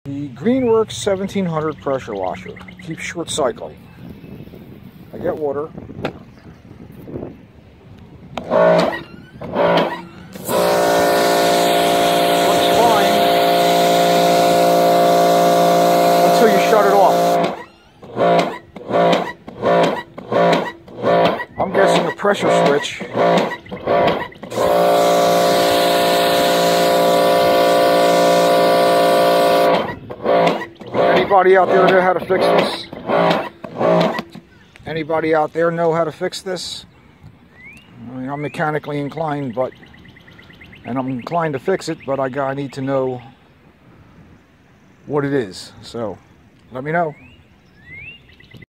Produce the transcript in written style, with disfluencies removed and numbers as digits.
The Greenworks 1700 pressure washer keeps short cycling. I get water. Works fine until you shut it off. I'm guessing a pressure switch. Anybody out there know how to fix this? Anybody out there know how to fix this? I mean, I'm mechanically inclined, and I'm inclined to fix it, but I need to know what it is. So, let me know.